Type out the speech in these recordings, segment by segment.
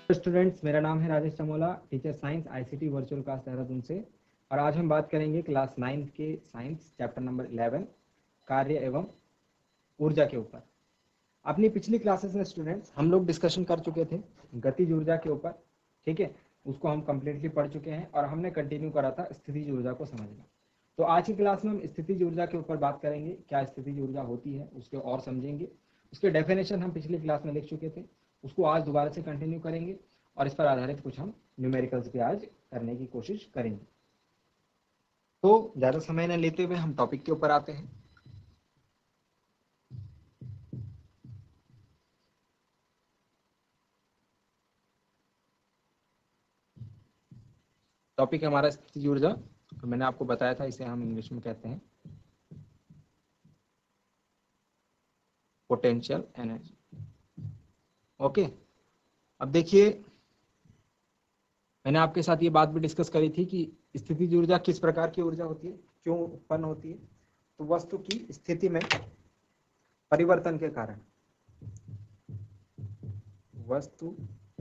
Students, मेरा नाम है Rajesh Chamola, teacher science ICT virtual class Dehradun से। और आज हम बात करेंगे क्लास 9 के साइंस चैप्टर नंबर 11 कार्य एवं ऊर्जा के ऊपर। अपनी पिछली क्लासेस में स्टूडेंट्स हम लोग डिस्कशन कर चुके थे गतिज ऊर्जा के ऊपर, ठीक है। उसको हम कंप्लीटली पढ़ चुके हैं और हमने कंटिन्यू करा था स्थितिज ऊर्जा को समझना। तो आज की क्लास में हम स्थितिज ऊर्जा के ऊपर बात करेंगे, क्या स्थितिज ऊर्जा होती है उसके और समझेंगे। उसके डेफिनेशन हम पिछली क्लास में लिख चुके थे, उसको आज दोबारा से कंटिन्यू करेंगे और इस पर आधारित कुछ हम न्यूमेरिकल्स भी आज करने की कोशिश करेंगे। तो ज्यादा समय न लेते हुए हम टॉपिक के ऊपर आते हैं। टॉपिक हमारा स्थितिज ऊर्जा, तो मैंने आपको बताया था इसे हम इंग्लिश में कहते हैं पोटेंशियल एनर्जी। ओके, अब देखिए मैंने आपके साथ ये बात भी डिस्कस करी थी कि स्थितिज ऊर्जा किस प्रकार की ऊर्जा होती है, क्यों उत्पन्न होती है। तो वस्तु की स्थिति में परिवर्तन के कारण, वस्तु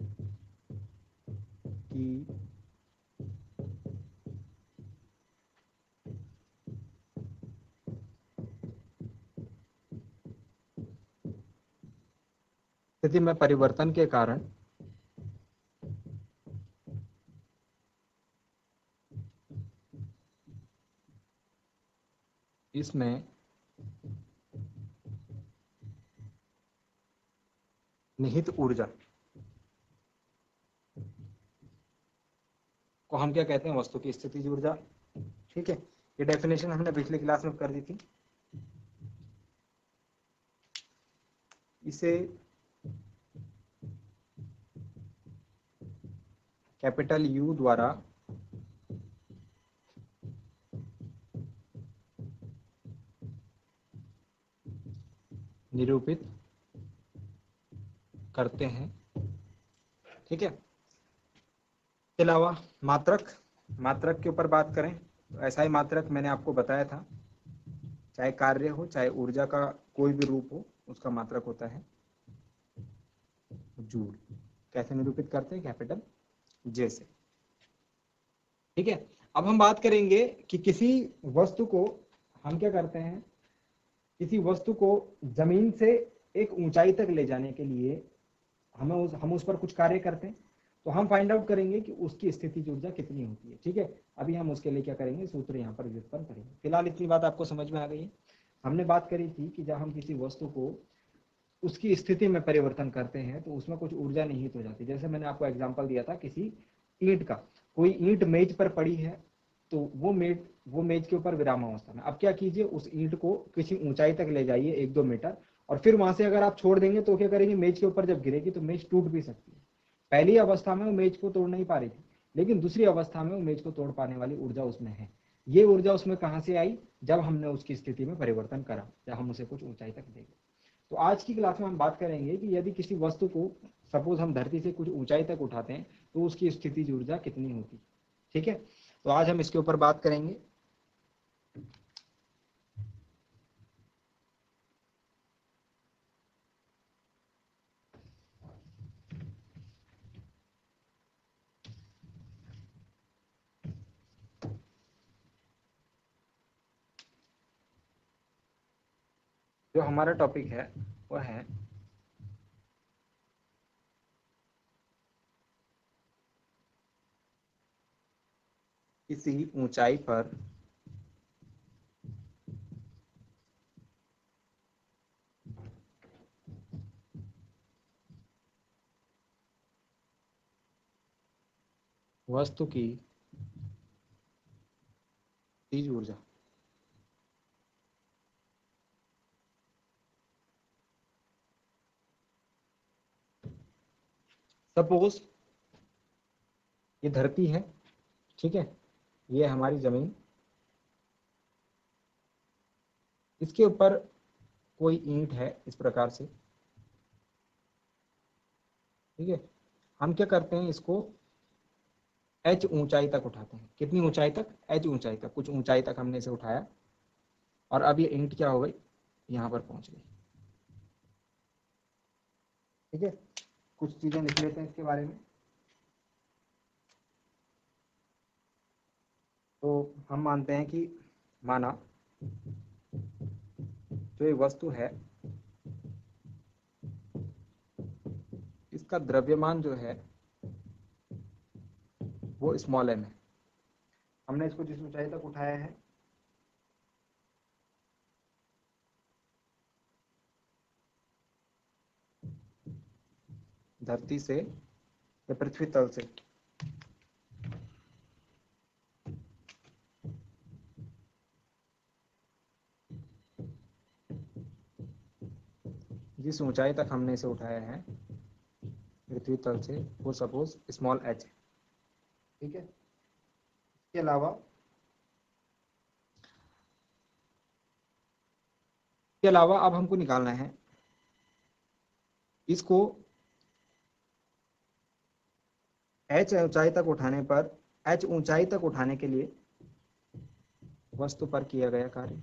की स्थिति में परिवर्तन के कारण इसमें निहित ऊर्जा को हम क्या कहते हैं, वस्तु की स्थितिज ऊर्जा। ठीक है, ये डेफिनेशन हमने पिछली क्लास में कर दी थी। इसे कैपिटल यू द्वारा निरूपित करते हैं। ठीक है, इसके अलावा मात्रक के ऊपर बात करें तो ऐसा ही मात्रक मैंने आपको बताया था, चाहे कार्य हो चाहे ऊर्जा का कोई भी रूप हो, उसका मात्रक होता है जूल। कैसे निरूपित करते हैं, कैपिटल जे से। ठीक है, अब हम बात करेंगे कि किसी वस्तु को हम क्या करते हैं, किसी वस्तु को जमीन से एक ऊंचाई तक ले जाने के लिए हम उस पर कुछ कार्य करते हैं, तो हम फाइंड आउट करेंगे कि उसकी स्थितिज ऊर्जा कितनी होती है। ठीक है, अभी हम उसके लिए क्या करेंगे, सूत्र यहाँ पर व्युत्पन्न करेंगे। फिलहाल इतनी बात आपको समझ में आ गई है। हमने बात करी थी कि जब हम किसी वस्तु को उसकी स्थिति में परिवर्तन करते हैं तो उसमें कुछ ऊर्जा निहित हो जाती है। जैसे मैंने आपको एग्जांपल दिया था किसी ईंट का, कोई ईंट मेज पर पड़ी है तो वो मेज के ऊपर विराम अवस्था में। अब क्या कीजिए, उस ईंट को किसी ऊंचाई तक ले जाइए 1-2 मीटर, और फिर वहां से अगर आप छोड़ देंगे तो क्या करेंगे, मेज के ऊपर जब गिरेगी तो मेज टूट भी सकती है। पहली अवस्था में वो मेज को तोड़ नहीं पा रही थी, लेकिन दूसरी अवस्था में वो मेज को तोड़ पाने वाली ऊर्जा उसमें है। ये ऊर्जा उसमें कहां से आई, जब हमने उसकी स्थिति में परिवर्तन करा, जब हम उसे कुछ ऊंचाई तक ले गए। तो आज की क्लास में हम बात करेंगे कि यदि किसी वस्तु को सपोज हम धरती से कुछ ऊंचाई तक उठाते हैं तो उसकी स्थितिज ऊर्जा कितनी होती। ठीक है, तो आज हम इसके ऊपर बात करेंगे। जो हमारा टॉपिक है वह है किसी ऊंचाई पर वस्तु की स्थितिज ऊर्जा। सपोज ये धरती है, ठीक है, ये हमारी जमीन, इसके ऊपर कोई ईंट है इस प्रकार से। ठीक है, हम क्या करते हैं, इसको h ऊंचाई तक उठाते हैं। कितनी ऊंचाई तक, h ऊंचाई तक, कुछ ऊंचाई तक हमने इसे उठाया और अब ये ईंट क्या हो गई, यहाँ पर पहुंच गई। ठीक है, कुछ चीजें लिख लेते हैं इसके बारे में। तो हम मानते हैं कि माना जो ये वस्तु है इसका द्रव्यमान जो है वो स्मॉल m है। हमने इसको जिस ऊंचाई तक उठाया है धरती से या पृथ्वी तल से, जिस ऊंचाई तक हमने इसे उठाया है पृथ्वी तल से वो सपोज स्मॉल h है। ठीक है, इसके अलावा अब हमको निकालना है इसको h ऊंचाई तक उठाने पर, h ऊंचाई तक उठाने के लिए वस्तु पर किया गया कार्य।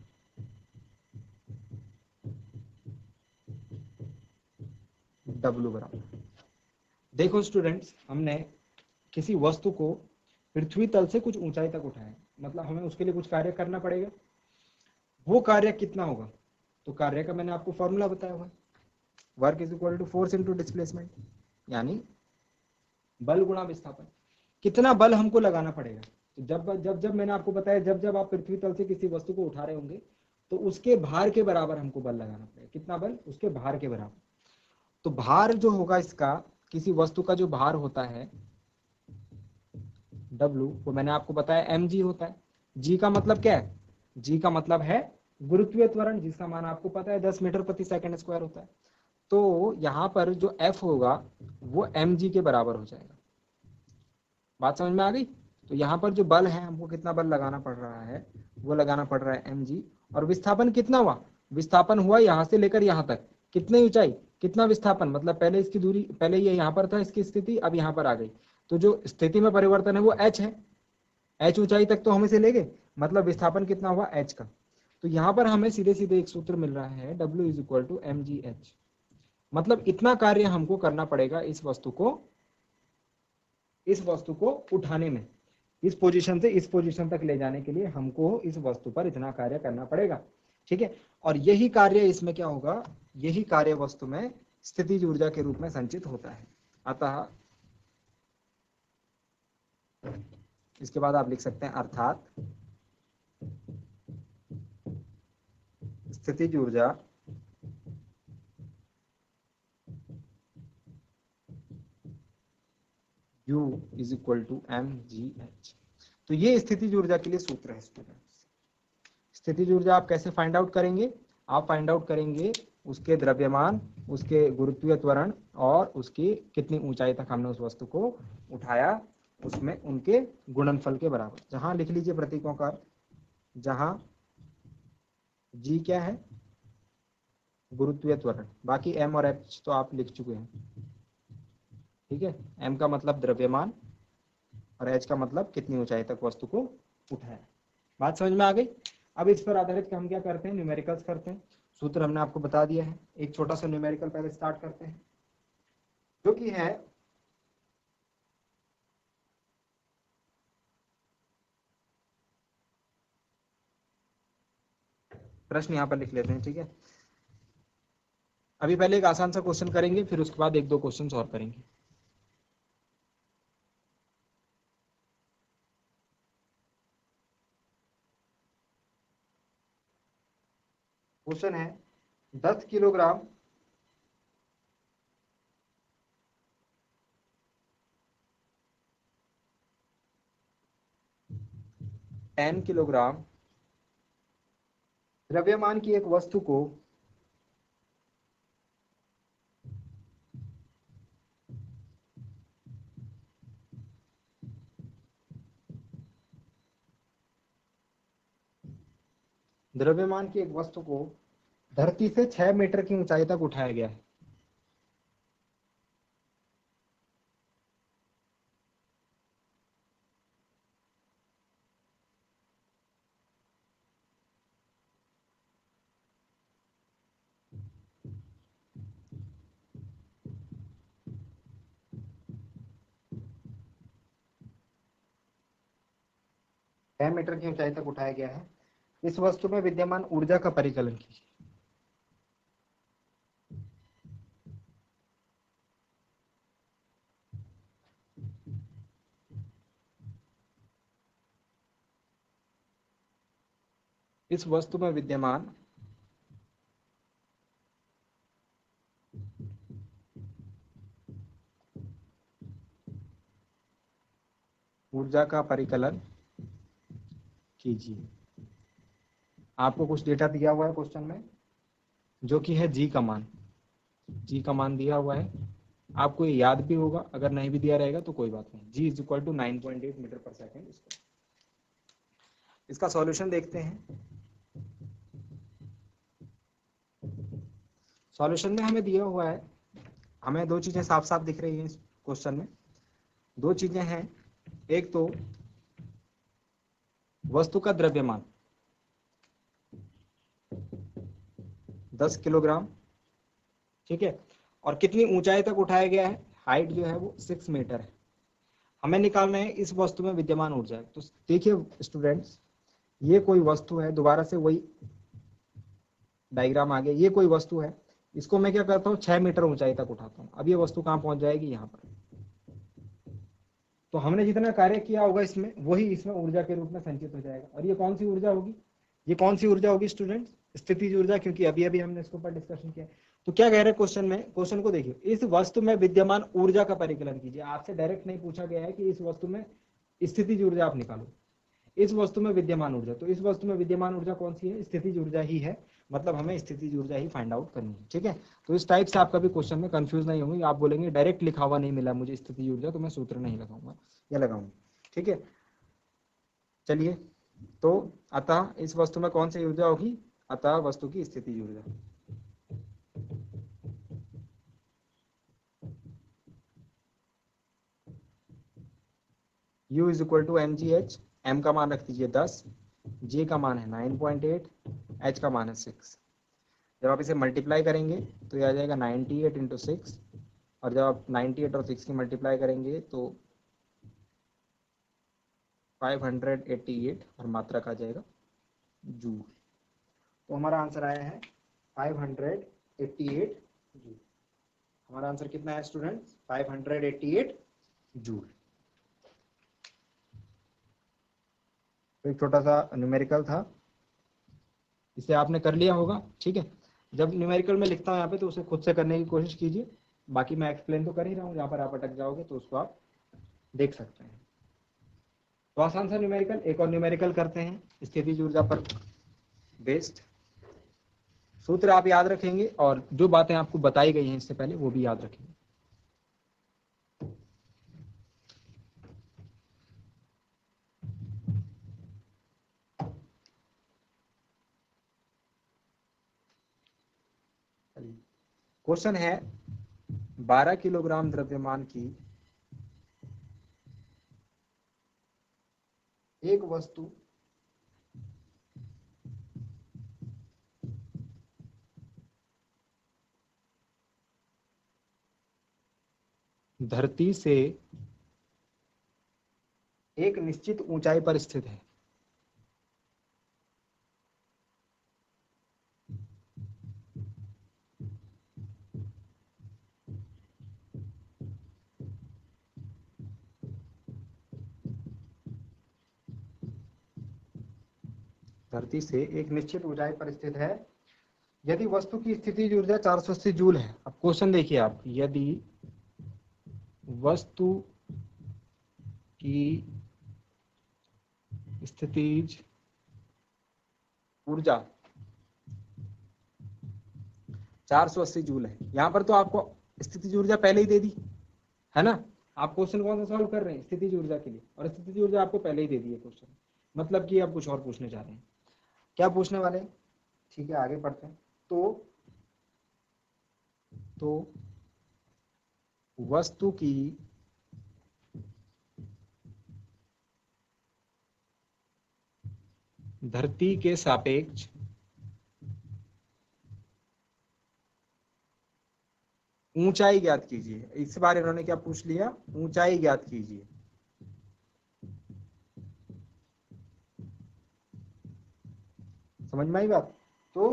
W बराबर, देखो स्टूडेंट्स, हमने किसी वस्तु को पृथ्वी तल से कुछ ऊंचाई तक उठाया, मतलब हमें उसके लिए कुछ कार्य करना पड़ेगा। वो कार्य कितना होगा? तो कार्य का मैंने आपको फॉर्मूला बताया हुआ है, work is equal to force into displacement, यानी बल गुणा विस्थापन। कितना बल हमको लगाना पड़ेगा? तो जब मैंने आपको बताया, जब आप पृथ्वी तल से किसी वस्तु को उठा रहे होंगे तो उसके भार के बराबर हमको बल लगाना पड़ेगा। कितना बल? उसके भार के बराबर। तो भार जो होगा इसका, किसी वस्तु का जो भार होता है W, वो मैंने आपको बताया mg होता है। g का मतलब क्या है? g का मतलब है गुरुत्वीय त्वरण, जिसका मान आपको पता है 10 मीटर प्रति सेकंड स्क्वायर होता है। तो यहाँ पर जो f होगा वो mg के बराबर हो जाएगा। बात समझ में आ गई? तो यहाँ पर जो बल है, हमको कितना बल लगाना पड़ रहा है, वो लगाना पड़ रहा है mg। और विस्थापन कितना हुआ? विस्थापन हुआ यहाँ से लेकर यहाँ तक, कितनी ऊंचाई, कितना विस्थापन, मतलब पहले इसकी दूरी, पहले ये यहाँ पर था इसकी स्थिति, अब यहाँ पर आ गई, तो जो स्थिति में परिवर्तन है वो h है। h ऊंचाई तक तो हम इसे ले गए, मतलब विस्थापन कितना हुआ h का। तो यहाँ पर हमें सीधे सीधे एक सूत्र मिल रहा है, W is equal to mgh। मतलब इतना कार्य हमको करना पड़ेगा इस वस्तु को उठाने में, इस पोजीशन से इस पोजीशन तक ले जाने के लिए हमको इस वस्तु पर इतना कार्य करना पड़ेगा। ठीक है, और यही कार्य इसमें क्या होगा, यही कार्य वस्तु में स्थितिज ऊर्जा के रूप में संचित होता है। अतः इसके बाद आप लिख सकते हैं अर्थात स्थितिज ऊर्जा U is equal to mgh। तो ये स्थितिज ऊर्जा के लिए सूत्र है स्टूडेंट्स। स्थितिज ऊर्जा आप कैसे फाइंड आउट करेंगे? आप फाइंड आउट करेंगे उसके द्रव्यमान, उसके गुरुत्वीय त्वरण और उसकी कितनी ऊंचाई तक हमने उस वस्तु को उठाया, उसमें उनके गुणनफल के बराबर। जहां लिख लीजिए प्रतीकों का, जहां g क्या है, गुरुत्वीय त्वरण, बाकी m और h तो आप लिख चुके हैं। ठीक है, m का मतलब द्रव्यमान और h का मतलब कितनी ऊंचाई तक वस्तु को उठाया। बात समझ में आ गई? अब इस पर आधारित हम क्या करते हैं, न्यूमेरिकल्स करते हैं। सूत्र हमने आपको बता दिया है, एक छोटा सा न्यूमेरिकल पहले स्टार्ट करते हैं, जो कि है प्रश्न यहाँ पर लिख लेते हैं। ठीक है, अभी पहले एक आसान सा क्वेश्चन करेंगे, फिर उसके बाद एक दो क्वेश्चन और करेंगे। क्वेश्चन है 10 किलोग्राम 10 किलोग्राम द्रव्यमान की एक वस्तु को द्रव्यमान की एक वस्तु को धरती से 6 मीटर की ऊंचाई तक उठाया गया है। 6 मीटर की ऊंचाई तक उठाया गया है। इस वस्तु में विद्यमान ऊर्जा का परिकलन कीजिए। इस वस्तु में विद्यमान ऊर्जा का परिकलन कीजिए। आपको कुछ डेटा दिया हुआ है क्वेश्चन में, जो कि है जी का मान। जी का मान दिया हुआ है, आपको ये याद भी होगा, अगर नहीं भी दिया रहेगा तो कोई बात नहीं। G is equal to 9.8 metre पर सेकेंड। इसका सॉल्यूशन देखते हैं। सॉल्यूशन में हमें दिया हुआ है, हमें दो चीजें साफ साफ दिख रही हैं इस क्वेश्चन में। दो चीजें हैं, एक तो वस्तु का द्रव्यमान 10 किलोग्राम, ठीक है, और कितनी ऊंचाई तक उठाया गया है, हाइट जो है वो 6 मीटर है। हमें निकालना है इस वस्तु में विद्यमान ऊर्जा। तो देखिए स्टूडेंट्स, ये कोई वस्तु है, दोबारा से वही डायग्राम आ गया। ये कोई वस्तु है, इसको मैं क्या करता हूँ 6 मीटर ऊंचाई तक उठाता हूँ। अब ये वस्तु कहाँ पहुंच जाएगी, यहाँ पर। तो हमने जितना कार्य किया होगा इसमें, वही इसमें ऊर्जा के रूप में संचित हो जाएगा। और ये कौन सी ऊर्जा होगी, ये कौन सी ऊर्जा होगी स्टूडेंट्स, स्थितिज ऊर्जा, क्योंकि अभी अभी हमने इसके ऊपर डिस्कशन किया। तो क्या कह रहे हैं क्वेश्चन में, क्वेश्चन को देखिए, इस वस्तु में विद्यमान ऊर्जा का परिकलन कीजिए। आपसे डायरेक्ट नहीं पूछा गया है कि इस वस्तु में स्थितिज ऊर्जा आप निकालो, इस वस्तु में विद्यमान ऊर्जा। तो इस वस्तु में विद्यमान ऊर्जा कौन सी है, स्थितिज ऊर्जा ही है, मतलब हमें स्थितिज ऊर्जा ही फाइंड आउट करनी है, ठीक है। तो इस टाइप से आपका भी क्वेश्चन में कंफ्यूज नहीं होंगे। आप बोलेंगे डायरेक्ट लिखा हुआ नहीं मिला मुझे स्थितिज ऊर्जा, तो मैं सूत्र नहीं लगाऊंगा या लगाऊंगा, ठीक है। चलिए, तो अतः इस वस्तु में कौन सी ऊर्जा होगी, अतः वस्तु की स्थितिज ऊर्जा। U is equal to M G H. M का मान रख दीजिए 10, जे का मान है 9.8, एच का मान है 6। जब आप इसे मल्टीप्लाई करेंगे तो ये आ जाएगा 98 इंटू 6, और जब आप 98 और 6 की मल्टीप्लाई करेंगे तो 588, और मात्रक आ जाएगा जूल। तो हमारा आंसर आया है 588 जूल। हमारा आंसर कितना है स्टूडेंट्स, 588 जूल। तो एक छोटा सा न्यूमेरिकल था, इसे आपने कर लिया होगा, ठीक है। जब न्यूमेरिकल में लिखता हूँ यहाँ पे, तो उसे खुद से करने की कोशिश कीजिए। बाकी मैं एक्सप्लेन तो कर ही रहा हूँ, जहाँ पर आप अटक जाओगे तो उसको आप देख सकते हैं। तो आसान सा न्यूमेरिकल, एक और न्यूमेरिकल करते हैं स्थितिज ऊर्जा पर बेस्ड। सूत्र आप याद रखेंगे, और जो बातें आपको बताई गई हैं इससे पहले वो भी याद रखेंगे। क्वेश्चन है 12 किलोग्राम द्रव्यमान की एक वस्तु धरती से एक निश्चित ऊंचाई पर स्थित है। धरती से एक निश्चित ऊंचाई पर स्थित है। यदि वस्तु की स्थितिज ऊर्जा 480 जूल है। अब क्वेश्चन देखिए आप, यदि वस्तु की स्थितिज ऊर्जा 480 जूल है, यहां पर तो आपको स्थितिज ऊर्जा पहले ही दे दी है ना। आप क्वेश्चन कौन सा सॉल्व कर रहे हैं, स्थितिज ऊर्जा के लिए, और स्थितिज ऊर्जा आपको पहले ही दे दी है क्वेश्चन, मतलब कि आप कुछ और पूछने जा रहे हैं। क्या पूछने वाले हैं, ठीक है, आगे पढ़ते हैं। तो वस्तु की धरती के सापेक्ष ऊंचाई ज्ञात कीजिए। इस बार इन्होंने क्या पूछ लिया, ऊंचाई ज्ञात कीजिए। समझ में आई बात? तो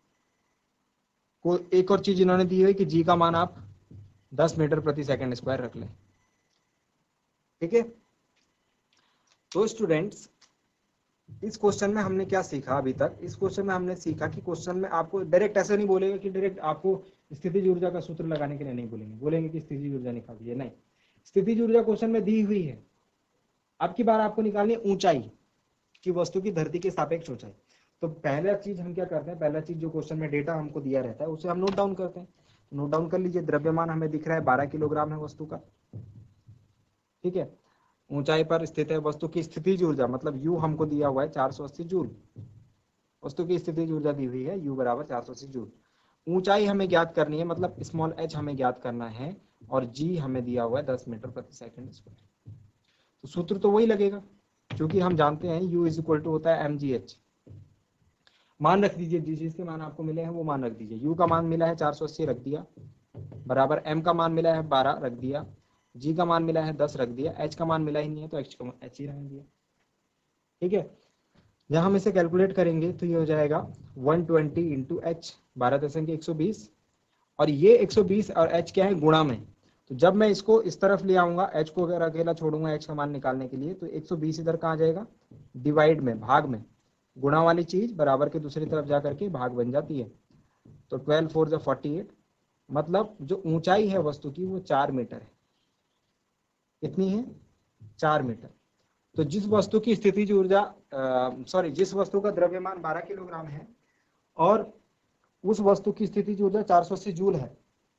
एक और चीज इन्होंने दी है कि जी का मान आप 10 मीटर प्रति सेकंड स्क्वायर रख लें। ठीक है, तो स्टूडेंट्स इस क्वेश्चन में हमने क्या सीखा अभी तक? इस क्वेश्चन में हमने सीखा कि क्वेश्चन में आपको डायरेक्ट ऐसे नहीं बोलेगा कि डायरेक्ट आपको स्थितिज ऊर्जा का सूत्र लगाने के लिए नहीं बोलेंगे, बोलेंगे कि स्थितिज ऊर्जा निकाल दीजिए, नहीं। स्थितिज ऊर्जा क्वेश्चन में दी हुई है, अब की बार आपको निकालनी है ऊंचाई की वस्तु की धरती के सापेक्ष ऊंचाई। तो पहला चीज हम क्या करते हैं, पहला चीज जो क्वेश्चन में डेटा हमको दिया रहता है उसे हम नोट डाउन करते हैं। नोट डाउन कर लीजिए, द्रव्यमान हमें दिख रहा है 12 किलोग्राम है वस्तु का। ठीक है, ऊंचाई पर स्थित है वस्तु की स्थितिज ऊर्जा, मतलब यू हमको दिया हुआ है 480 जूल। वस्तु की स्थितिज ऊर्जा दी हुई है यू बराबर 480 जूल। ऊंचाई हमें ज्ञात करनी है, मतलब स्मॉल एच हमें ज्ञात करना है, और जी हमें दिया हुआ है 10 मीटर प्रति सेकंड स्क्वायर। तो सूत्र तो वही लगेगा, क्योंकि हम जानते हैं u इज इक्वल टू होता है mgh। मान रख दीजिए, जिस चीज के मान आपको मिले हैं वो मान रख दीजिए। u का मान मिला है 480 रख दिया, बराबर m का मान मिला है 12 रख दिया, g का मान मिला है 10 रख दिया, h का मान मिला ही नहीं है तो h ही रहने दिया। ठीक है, जहां हम इसे कैलकुलेट करेंगे तो ये हो जाएगा 120 इंटू एच, 12.120, और ये 120 और h क्या है, गुणा में। तो जब मैं इसको इस तरफ ले आऊंगा, h को अगर अकेला छोड़ूंगा h का मान निकालने के लिए, तो 120 इधर कहाँ जाएगा, डिवाइड में, भाग में। गुणा वाली चीज बराबर के दूसरी तरफ जा करके भाग बन जाती है। तो 12 4 जा 48, मतलब जो ऊंचाई है वस्तु की वो 4 मीटर है। कितनी है, 4 मीटर। तो जिस वस्तु की स्थितिज ऊर्जा जिस वस्तु का द्रव्यमान 12 किलोग्राम है और उस वस्तु की स्थितिज ऊर्जा 480 जूल है,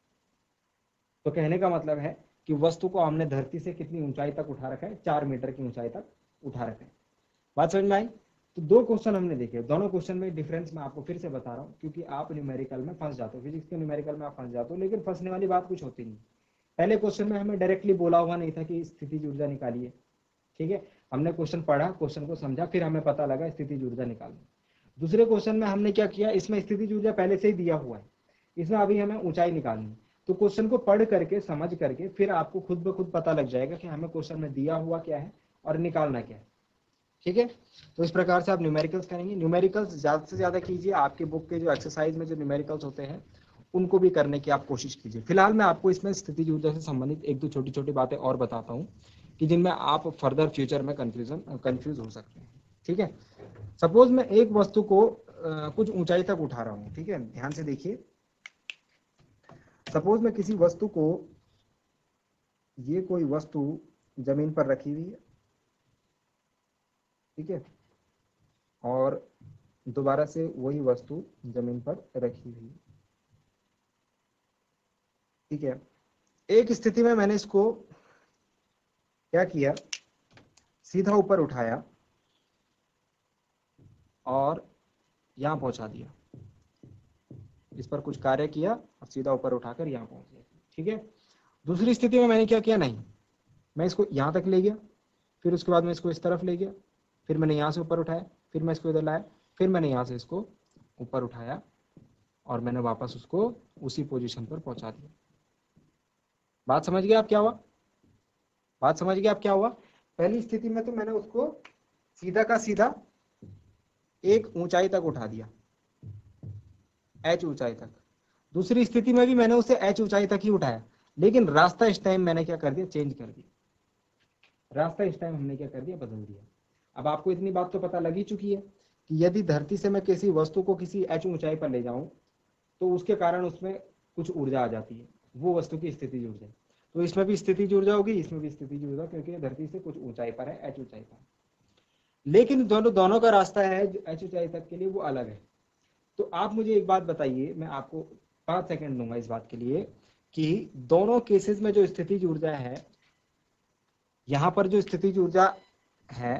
तो कहने का मतलब है कि वस्तु को हमने धरती से कितनी ऊंचाई तक उठा रखा है, 4 मीटर की ऊंचाई तक उठा रखा है। बात समझ में आई? तो दो क्वेश्चन हमने देखे, दोनों क्वेश्चन में डिफरेंस मैं आपको फिर से बता रहा हूँ, क्योंकि आप न्यूमेरिकल में फंस जाते हो, फिजिक्स के न्यूमेरिकल में आप फंस जाते हो, लेकिन फंसने वाली बात कुछ होती नहीं। पहले क्वेश्चन में हमें डायरेक्टली बोला हुआ नहीं था कि स्थितिज ऊर्जा निकालिए। ठीक है, हमने क्वेश्चन पढ़ा, क्वेश्चन को समझा, फिर हमें पता लगा स्थितिज ऊर्जा निकालना। दूसरे क्वेश्चन में हमने क्या किया, इसमें स्थितिज ऊर्जा पहले से ही दिया हुआ है, इसमें अभी हमें ऊंचाई निकालनी है। तो क्वेश्चन को पढ़ करके, समझ करके, फिर आपको खुद ब खुद पता लग जाएगा कि हमें क्वेश्चन में दिया हुआ क्या है और निकालना क्या है। ठीक है, तो इस प्रकार से आप न्यूमेरिकल्स करेंगे। न्यूमेरिकल्स ज्यादा से ज्यादा कीजिए, आपके बुक के जो एक्सरसाइज में जो न्यूमेरिकल्स होते हैं उनको भी करने की आप कोशिश कीजिए। फिलहाल मैं आपको इसमें स्थितिज ऊर्जा से संबंधित एक दो छोटी छोटी बातें और बताता हूँ कि जिनमें आप फर्दर फ्यूचर में कंफ्यूज हो सकते हैं। ठीक है, सपोज मैं एक वस्तु को कुछ ऊंचाई तक उठा रहा हूँ। ठीक है, ध्यान से देखिए, सपोज मैं किसी वस्तु को, ये कोई वस्तु जमीन पर रखी हुई है, ठीक है, और दोबारा से वही वस्तु जमीन पर रखी हुई है। ठीक है, एक स्थिति में मैंने इसको क्या किया, सीधा ऊपर उठाया और यहां पहुंचा दिया, इस पर कुछ कार्य किया और सीधा ऊपर उठाकर यहां पहुंच गया। ठीक है, दूसरी स्थिति में मैंने क्या किया, नहीं, मैं इसको यहां तक ले गया, फिर उसके बाद मैं इसको इस तरफ ले गया, फिर मैंने यहां से ऊपर उठाया, फिर मैं इसको इधर लाया, फिर मैंने यहां से इसको ऊपर उठाया और मैंने वापस उसको उसी पोजीशन पर पहुंचा दिया। बात समझ गए आप क्या हुआ? बात समझ गए आप क्या हुआ? पहली स्थिति में तो मैंने उसको सीधा का सीधा एक ऊंचाई तक उठा दिया, h ऊंचाई तक। दूसरी स्थिति में भी मैंने उसे h ऊंचाई तक ही उठाया, लेकिन रास्ता इस टाइम मैंने क्या कर दिया, चेंज कर दिया। रास्ता इस टाइम हमने क्या कर दिया, बदल दिया। अब आपको इतनी बात तो पता लग ही चुकी है कि यदि धरती से मैं किसी वस्तु को किसी h ऊंचाई पर ले जाऊं तो उसके कारण उसमें कुछ ऊर्जा आ जाती है, वो वस्तु की स्थितिज ऊर्जा। तो इसमें भी स्थितिज ऊर्जा होगी, इसमें भी स्थितिज ऊर्जा, क्योंकि धरती से कुछ ऊंचाई पर है, h ऊंचाई पर। लेकिन दोनों का रास्ता है h ऊंचाई तक के लिए वो अलग है। तो आप मुझे एक बात बताइए, मैं आपको 5 सेकंड दूंगा इस बात के लिए, कि दोनों केसेस में जो स्थितिज ऊर्जा है, यहां पर जो स्थितिज ऊर्जा है,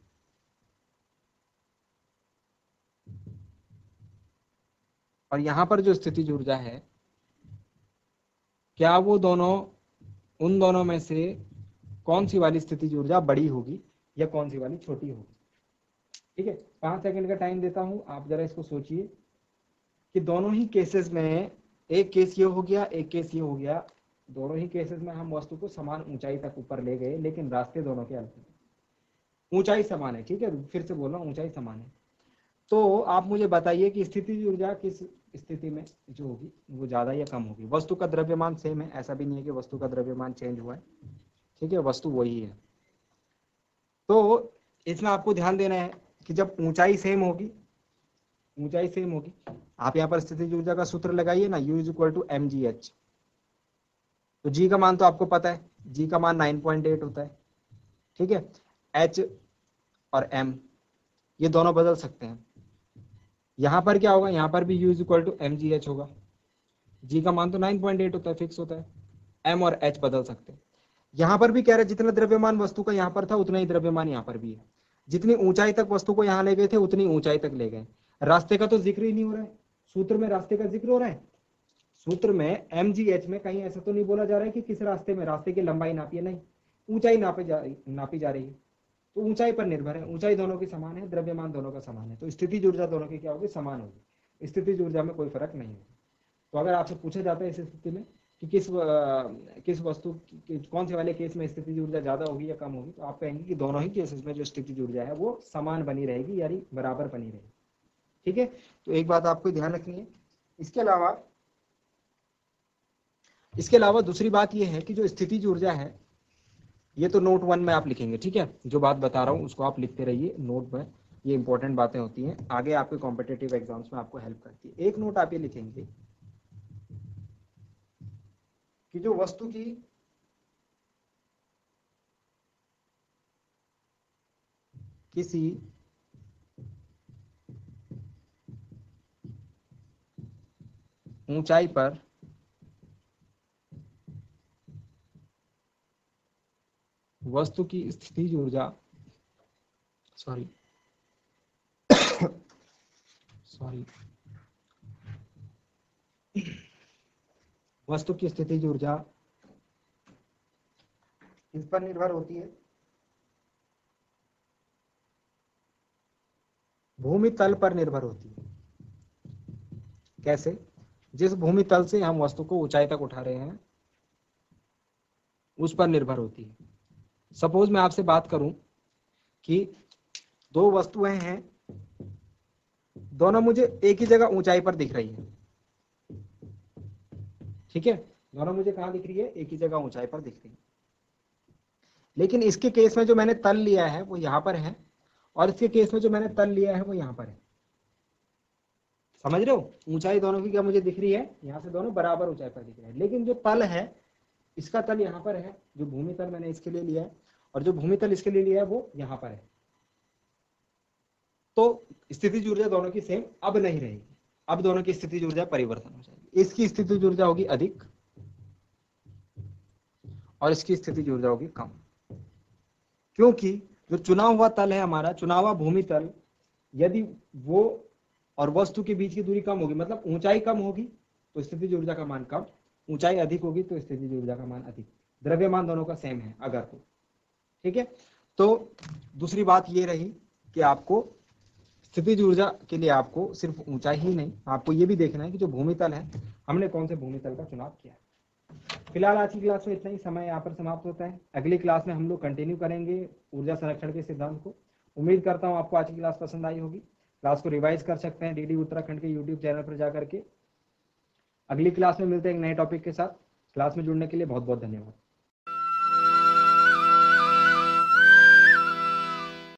और यहां पर जो स्थितिज ऊर्जा है, क्या वो दोनों, उन दोनों में से कौन सी वाली स्थितिज ऊर्जा बड़ी होगी या कौन सी वाली छोटी होगी? ठीक है, 5 सेकंड का टाइम देता हूं, आप जरा इसको सोचिए कि दोनों ही केसेस में, एक केस ये हो गया, एक केस ये हो गया, दोनों ही केसेस में हम वस्तु को समान ऊंचाई तक ऊपर ले गए, लेकिन रास्ते दोनों के अलग हैं। ऊंचाई समान है, ठीक है, फिर से बोल रहा हूं, ऊंचाई समान है। तो आप मुझे बताइए कि स्थितिज ऊर्जा किस स्थिति में जो होगी वो ज्यादा या कम होगी। वस्तु का द्रव्यमान सेम है, ऐसा भी नहीं है कि वस्तु का द्रव्यमान चेंज हुआ है, ठीक है, वस्तु वही है। तो इसमें आपको ध्यान देना है कि जब ऊंचाई सेम होगी, ऊंचाई सेम होगी, आप यहाँ पर स्थितिज ऊर्जा का सूत्र लगाइए ना, U = mgh। तो जी का मान तो आपको पता है, जी का मान 9.8 होता है, ठीक है। H और M ये दोनों बदल सकते हैं। यहां पर क्या होगा, यहां पर भी U = mgh होगा। जी का मान तो 9.8 होता है, फिक्स होता है। M और H बदल सकते हैं। यहां पर भी कह रहे हैं जितना द्रव्यमान वस्तु का यहां पर था उतना ही द्रव्यमान यहां पर भी है। जितनी ऊंचाई तक वस्तु को यहां ले गए थे उतनी ऊंचाई तक ले गए। रास्ते का तो जिक्र ही नहीं हो रहा है, सूत्र में रास्ते का जिक्र हो रहा है। सूत्र में mgh में कहीं ऐसा तो नहीं बोला जा रहा है कि किस रास्ते में, रास्ते की लंबाई नापी है, नहीं, ऊंचाई नापी जा रही है। तो ऊंचाई पर निर्भर है, ऊंचाई दोनों की समान है, द्रव्यमान दोनों का समान है, तो स्थितिज ऊर्जा दोनों की क्या होगी, समान होगी। स्थितिज ऊर्जा में कोई फर्क नहीं होगा। तो अगर आपसे पूछा जाता है इस स्थिति में कि किस वस्तु कौन से वाले केस में स्थितिज ऊर्जा ज्यादा होगी या कम होगी, तो आप कहेंगे कि दोनों ही केसेस में जो स्थितिज ऊर्जा है वो समान बनी रहेगी, यानी बराबर बनी रहेगी, ठीक है। तो एक बात आपको ध्यान रखनी है। इसके अलावा दूसरी बात यह है कि जो स्थितिज ऊर्जा है, ये तो नोट 1 में आप लिखेंगे, ठीक है। जो बात बता रहा हूं उसको आप लिखते रहिए नोट में, ये इंपॉर्टेंट बातें होती हैं, आगे आपके कॉम्पिटिटिव एग्जाम्स में आपको हेल्प करती है। एक नोट आप ये लिखेंगे कि जो वस्तु की किसी ऊंचाई पर वस्तु की स्थितिज ऊर्जा सॉरी वस्तु की स्थितिज ऊर्जा किस पर निर्भर होती है, भूमि तल पर निर्भर होती है। कैसे, जिस भूमि तल से हम वस्तु को ऊंचाई तक उठा रहे हैं उस पर निर्भर होती है। सपोज मैं आपसे बात करूं कि दो वस्तुएं हैं, दोनों मुझे एक ही जगह ऊंचाई पर दिख रही है, ठीक है, दोनों मुझे कहां दिख रही है, एक ही जगह ऊंचाई पर दिख रही है। लेकिन इसके केस में जो मैंने तल लिया है वो यहां पर है, और इसके केस में जो मैंने तल लिया है वो यहां पर है। समझ रहे हो, ऊंचाई दोनों की क्या मुझे दिख रही है, यहां से दोनों बराबर ऊंचाई पर दिख रहे हैं, लेकिन जो तल है, इसका तल यहां पर है, जो भूमि तल मैंने इसके लिए लिया है, और जो भूमि तल इसके लिए लिया है वो यहां पर है। तो स्थितिज ऊर्जा दोनों की सेम अब नहीं रहेगी, अब दोनों की स्थितिज ऊर्जा परिवर्तन हो जाएगी। इसकी स्थितिज ऊर्जा होगी अधिक और इसकी स्थितिज ऊर्जा होगी कम, क्योंकि जो चुना हुआ तल है हमारा, चुना हुआ भूमि तल, यदि वो और वस्तु के बीच की दूरी कम होगी, मतलब ऊंचाई कम होगी तो स्थितिज ऊर्जा का मान कम, ऊंचाई अधिक होगी तो स्थितिज ऊर्जा का मान अधिक, द्रव्यमान दोनों का सेम है अगर तो, ठीक है। तो दूसरी बात ये रही कि आपको स्थितिज ऊर्जा के लिए आपको सिर्फ ऊंचाई ही नहीं, आपको ये भी देखना है कि जो भूमि तल है हमने कौन से भूमि तल का चुनाव किया है। फिलहाल आज की क्लास में इतना ही, समय यहाँ पर समाप्त होता है। अगली क्लास में हम लोग कंटिन्यू करेंगे ऊर्जा संरक्षण के सिद्धांत को। उम्मीद करता हूँ आपको आज की क्लास पसंद आई होगी। क्लास को रिवाइज कर सकते हैं डीडी उत्तराखंड के यूट्यूब चैनल पर जाकर के। अगली क्लास में मिलते हैं एक नए टॉपिक के साथ। क्लास में जुड़ने के लिए बहुत बहुत धन्यवाद।